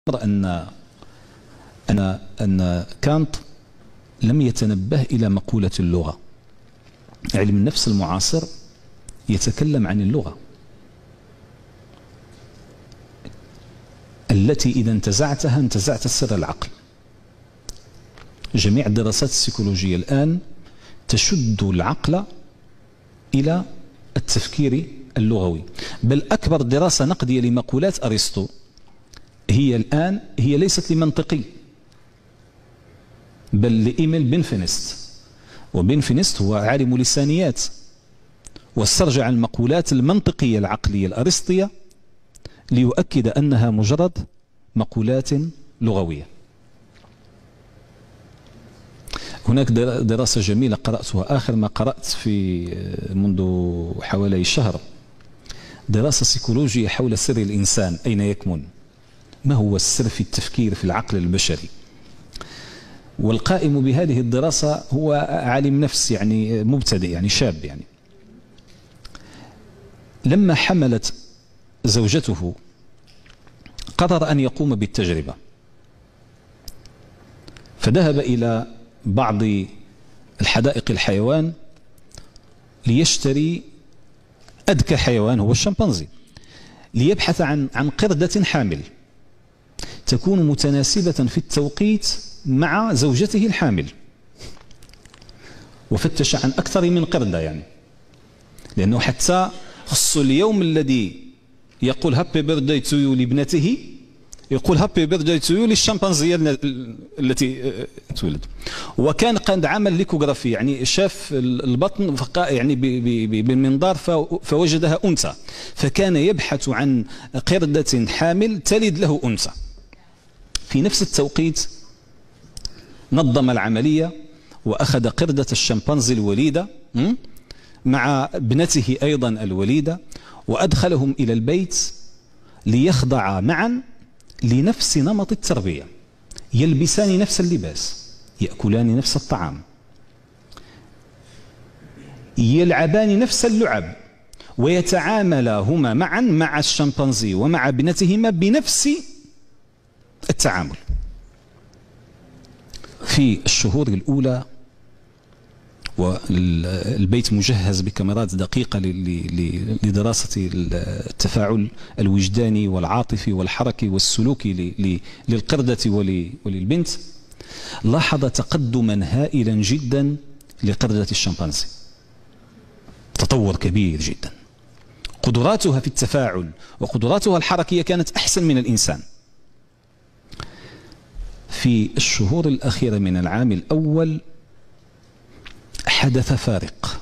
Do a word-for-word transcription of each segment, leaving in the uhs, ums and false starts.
أن أن أن كانت لم يتنبه إلى مقولة اللغة. علم النفس المعاصر يتكلم عن اللغة التي إذا انتزعتها انتزعت سر العقل. جميع الدراسات السيكولوجية الآن تشد العقل إلى التفكير اللغوي، بل أكبر دراسة نقدية لمقولات أرسطو هي الآن هي ليست لمنطقي بل لإيميل بنفينست، وبنفينست هو عالم لسانيات واسترجع المقولات المنطقية العقلية الأرسطية ليؤكد أنها مجرد مقولات لغوية. هناك دراسة جميلة قرأتها آخر ما قرأت في منذ حوالي شهر، دراسة سيكولوجية حول سر الإنسان أين يكمن، ما هو السر في التفكير في العقل البشري. والقائم بهذه الدراسة هو عالم نفس يعني مبتدئ يعني شاب. يعني لما حملت زوجته قرر أن يقوم بالتجربة، فذهب إلى بعض الحدائق الحيوان ليشتري أذكى حيوان هو الشمبانزي، ليبحث عن عن قردة حامل تكون متناسبة في التوقيت مع زوجته الحامل، وفتش عن أكثر من قردة يعني، لأنه حتى خص اليوم الذي يقول هابي بيرثداي تو يو لابنته يقول هابي بيرثداي تو يو للشمبانزية التي تولد. وكان قد عمل ليكوغرافي يعني شاف البطن يعني بالمنظار فوجدها أنثى، فكان يبحث عن قردة حامل تلد له أنثى. في نفس التوقيت نظم العملية وأخذ قردة الشمبانزي الوليدة مع ابنته أيضا الوليدة وأدخلهم إلى البيت ليخضعا معا لنفس نمط التربية، يلبسان نفس اللباس، يأكلان نفس الطعام، يلعبان نفس اللعب، ويتعاملا هما معا مع الشمبانزي ومع ابنتهما بنفس التعامل. في الشهور الأولى والبيت مجهز بكاميرات دقيقة لدراسة التفاعل الوجداني والعاطفي والحركي والسلوكي للقردة وللبنت، لاحظ تقدما هائلا جدا لقردة الشمبانزي، تطور كبير جدا، قدراتها في التفاعل وقدراتها الحركية كانت أحسن من الإنسان. في الشهور الأخيرة من العام الأول حدث فارق،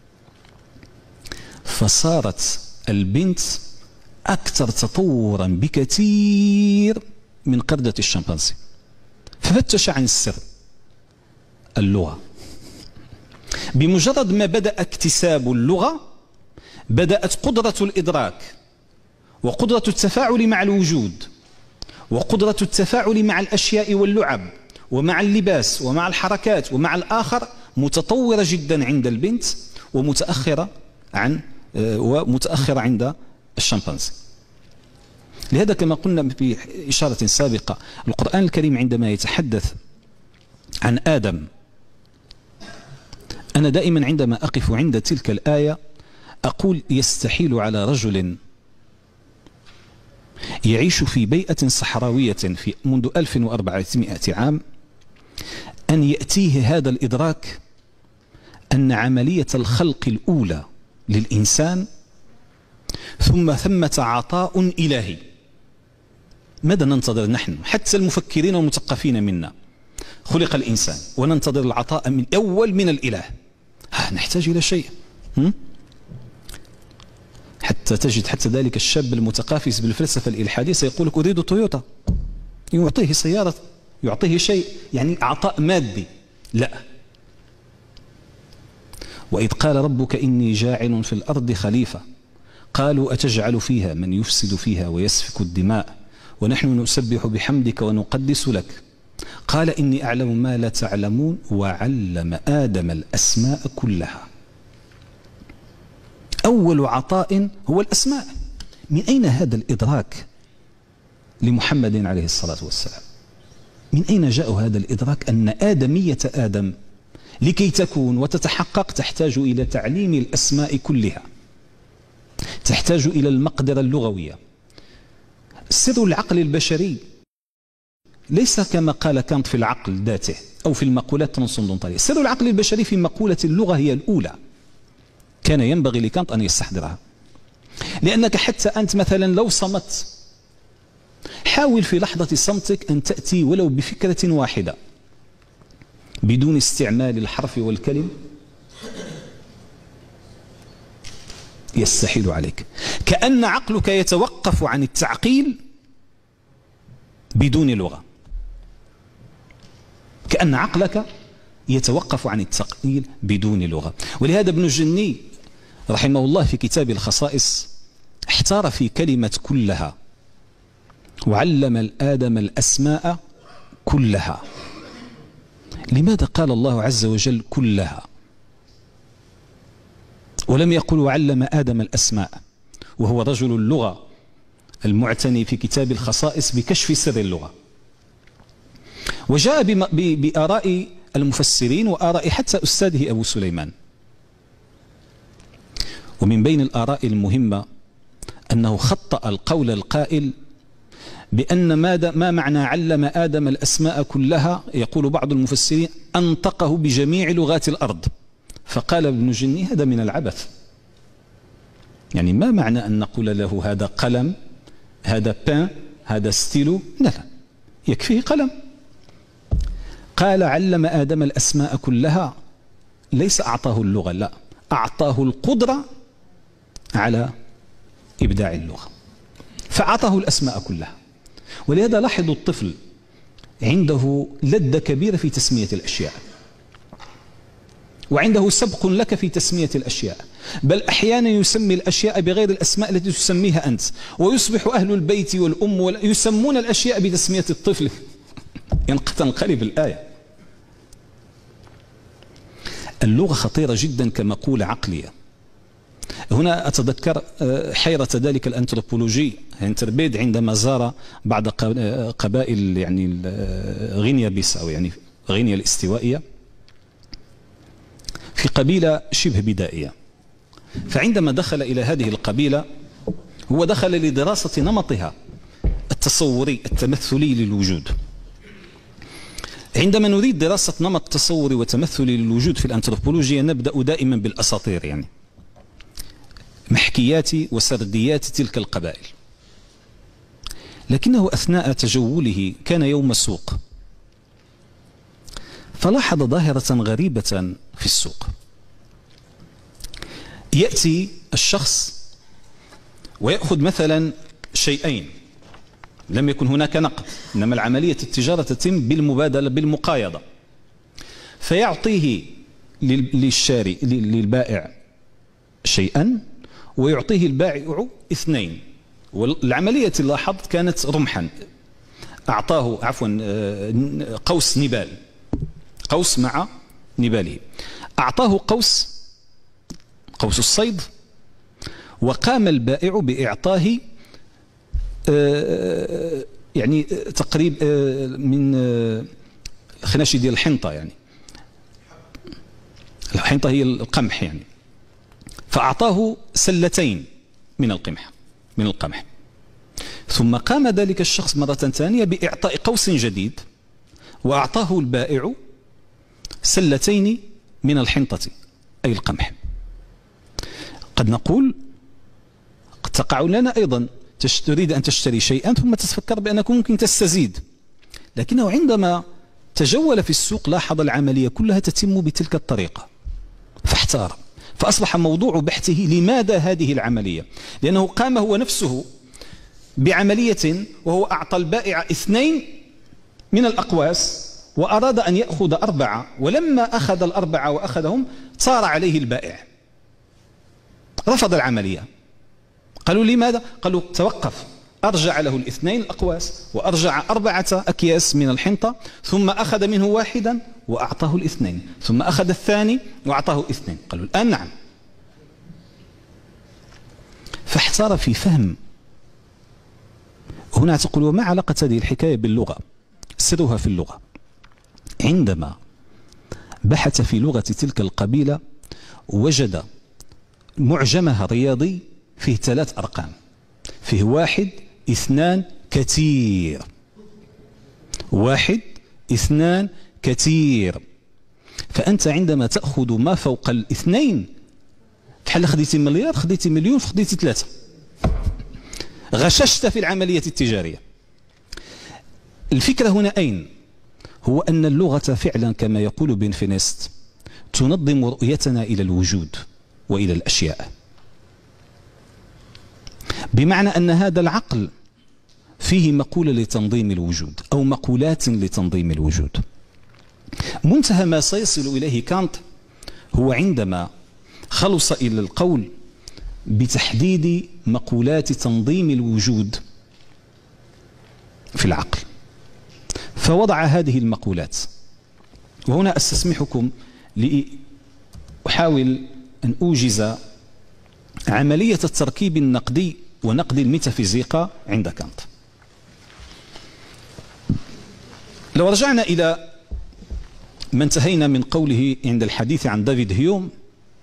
فصارت البنت أكثر تطورا بكثير من قردة الشمبانزي، ففتش عن السر اللغة. بمجرد ما بدأ اكتساب اللغة بدأت قدرة الإدراك وقدرة التفاعل مع الوجود وقدرة التفاعل مع الأشياء واللعب ومع اللباس ومع الحركات ومع الآخر متطورة جدا عند البنت ومتأخرة عن ومتأخرة عند الشمبانزي. لهذا كما قلنا في إشارة سابقة، القرآن الكريم عندما يتحدث عن آدم، أنا دائما عندما أقف عند تلك الآية أقول يستحيل على رجل يعيش في بيئة صحراوية في منذ ألف وأربعمائة عام أن يأتيه هذا الإدراك أن عملية الخلق الأولى للإنسان ثم ثمة عطاء إلهي. ماذا ننتظر نحن حتى المفكرين والمثقفين منا؟ خلق الإنسان وننتظر العطاء من أول من الإله. ها نحتاج إلى شيء، حتى تجد حتى ذلك الشاب المتقافز بالفلسفة الإلحادية سيقول لك أريد تويوتا، يعطيه سيارة، يعطيه شيء يعني عطاء مادي. لا، وإذ قال ربك إني جاعل في الأرض خليفة قالوا أتجعل فيها من يفسد فيها ويسفك الدماء ونحن نسبح بحمدك ونقدس لك قال إني أعلم ما لا تعلمون وعلم آدم الأسماء كلها. أول عطاء هو الأسماء. من أين هذا الإدراك لمحمد عليه الصلاة والسلام. من أين جاء هذا الإدراك أن آدمية آدم لكي تكون وتتحقق تحتاج إلى تعليم الأسماء كلها، تحتاج إلى المقدرة اللغوية. سر العقل البشري ليس كما قال كانت في العقل ذاته أو في المقولات ترانسندنتالية. سر العقل البشري في مقولة اللغة هي الأولى، كان ينبغي لكانت أن يستحضرها. لأنك حتى أنت مثلا لو صمت، حاول في لحظة صمتك أن تأتي ولو بفكرة واحدة بدون استعمال الحرف والكلم، يستحيل عليك. كأن عقلك يتوقف عن التعقيل بدون لغة، كأن عقلك يتوقف عن التعقيل بدون لغة. ولهذا ابن الجني رحمه الله في كتاب الخصائص احتار في كلمة كلها، وعلم الآدم الأسماء كلها. لماذا قال الله عز وجل كلها ولم يقل وعلم آدم الأسماء، وهو رجل اللغة المعتني في كتاب الخصائص بكشف سر اللغة؟ وجاء بآراء المفسرين وآراء حتى أستاذه أبو سليمان. ومن بين الآراء المهمة أنه خطأ القول القائل بأن ما معنى علم آدم الأسماء كلها، يقول بعض المفسرين أنطقه بجميع لغات الأرض. فقال ابن جني هذا من العبث، يعني ما معنى أن نقول له هذا قلم، هذا بان، هذا ستيلو؟ لا لا، يكفيه قلم. قال علم آدم الأسماء كلها، ليس أعطاه اللغة، لا، أعطاه القدرة على إبداع اللغة، فأعطاه الأسماء كلها. ولهذا لاحظوا الطفل عنده لذة كبيرة في تسمية الأشياء، وعنده سبق لك في تسمية الأشياء، بل أحيانا يسمي الأشياء بغير الأسماء التي تسميها أنت، ويصبح أهل البيت والأم يسمون الأشياء بتسمية الطفل. تنقلب الآية. اللغة خطيرة جدا كمقولة عقلية. هنا أتذكر حيرة ذلك الأنثروبولوجي هنتربيد عندما زار بعض قبائل يعني غينيا بيساو، يعني غينيا الاستوائية، في قبيلة شبه بدائية. فعندما دخل إلى هذه القبيلة هو دخل لدراسة نمطها التصوري التمثلي للوجود. عندما نريد دراسة نمط تصوري وتمثلي للوجود في الأنثروبولوجيا نبدأ دائما بالأساطير، يعني محكيات وسرديات تلك القبائل. لكنه أثناء تجوله كان يوم السوق، فلاحظ ظاهرة غريبة في السوق. يأتي الشخص ويأخذ مثلا شيئين، لم يكن هناك نقد، إنما العملية التجارة تتم بالمبادلة بالمقايضة، فيعطيه للشاري للبائع شيئا ويعطيه البائع اثنين. والعملية لاحظت كانت رمحا، أعطاه عفوا قوس نبال، قوس مع نباله، أعطاه قوس قوس الصيد، وقام البائع بإعطاه يعني تقريب من خناشي ديال الحنطة، يعني الحنطة هي القمح يعني، فأعطاه سلتين من القمح من القمح ثم قام ذلك الشخص مرة ثانية بإعطاء قوس جديد وأعطاه البائع سلتين من الحنطة أي القمح. قد نقول قد تقع لنا أيضا، تريد أن تشتري شيئا ثم تتفكر بأنك ممكن تستزيد، لكنه عندما تجول في السوق لاحظ العملية كلها تتم بتلك الطريقة فاحتار، فأصبح موضوع بحثه لماذا هذه العملية؟ لأنه قام هو نفسه بعملية وهو أعطى البائع اثنين من الأقواس وأراد أن يأخذ أربعة، ولما أخذ الأربعة وأخذهم صار عليه البائع، رفض العملية. قالوا لماذا؟ قالوا توقف، أرجع له الاثنين الأقواس وأرجع أربعة أكياس من الحنطة، ثم أخذ منه واحدا وأعطاه الاثنين، ثم أخذ الثاني وأعطاه اثنين. قالوا الآن نعم. فاحتار في فهم هنا تقول وما علاقة هذه الحكاية باللغة؟ سرها في اللغة. عندما بحث في لغة تلك القبيلة وجد معجمها الرياضي فيه ثلاث أرقام، فيه واحد اثنان كثير، واحد اثنان كثير. فأنت عندما تأخذ ما فوق الاثنين بحال خديتي مليار، خديتي مليون، خديتي ثلاثة، غششت في العملية التجارية. الفكرة هنا أين؟ هو أن اللغة فعلا كما يقول بنفينست تنظم رؤيتنا إلى الوجود وإلى الأشياء، بمعنى أن هذا العقل فيه مقولة لتنظيم الوجود أو مقولات لتنظيم الوجود. منتهى ما سيصل إليه كانت هو عندما خلص إلى القول بتحديد مقولات تنظيم الوجود في العقل، فوضع هذه المقولات. وهنا أستسمحكم لأحاول أن أوجز عملية التركيب النقدي ونقد الميتافيزيقا عند كانت. لو رجعنا إلى ما انتهينا من قوله عند الحديث عن دافيد هيوم،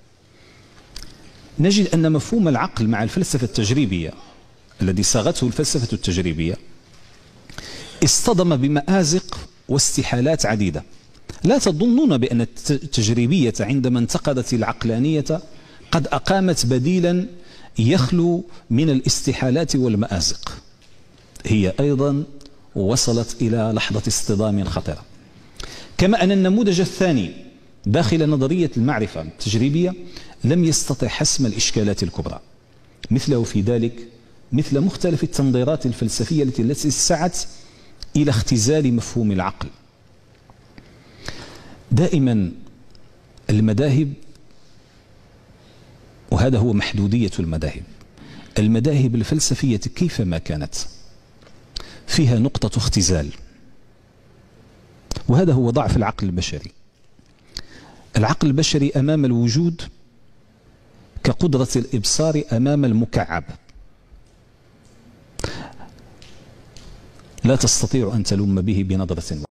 نجد أن مفهوم العقل مع الفلسفة التجريبية الذي صاغته الفلسفة التجريبية اصطدم بمآزق واستحالات عديدة. لا تظنون بأن التجريبية عندما انتقدت العقلانية قد أقامت بديلا يخلو من الاستحالات والمآزق، هي أيضا وصلت إلى لحظة اصطدام خطيرة. كما أن النموذج الثاني داخل نظرية المعرفة التجريبية لم يستطع حسم الإشكالات الكبرى، مثله في ذلك مثل مختلف التنظيرات الفلسفية التي سعت إلى اختزال مفهوم العقل. دائما المذاهب، وهذا هو محدودية المذاهب، المذاهب الفلسفية كيفما كانت فيها نقطة اختزال، وهذا هو ضعف العقل البشري. العقل البشري أمام الوجود كقدرة الإبصار أمام المكعب، لا تستطيع أن تلم به بنظرة